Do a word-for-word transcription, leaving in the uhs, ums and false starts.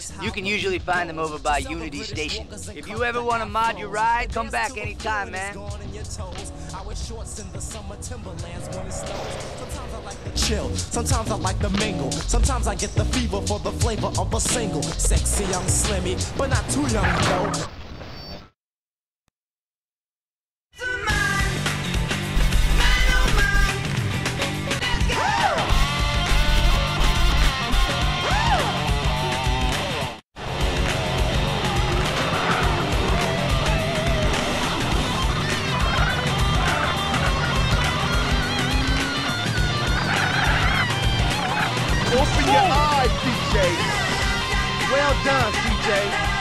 You can usually find them over by Unity Station. If you ever want to mod your ride, come back anytime, man. Chill, sometimes I like to mingle. Sometimes I get the fever for the flavor of a single. Sexy young slimmy, but not too young though. Open your eyes, D J. Well done, D J.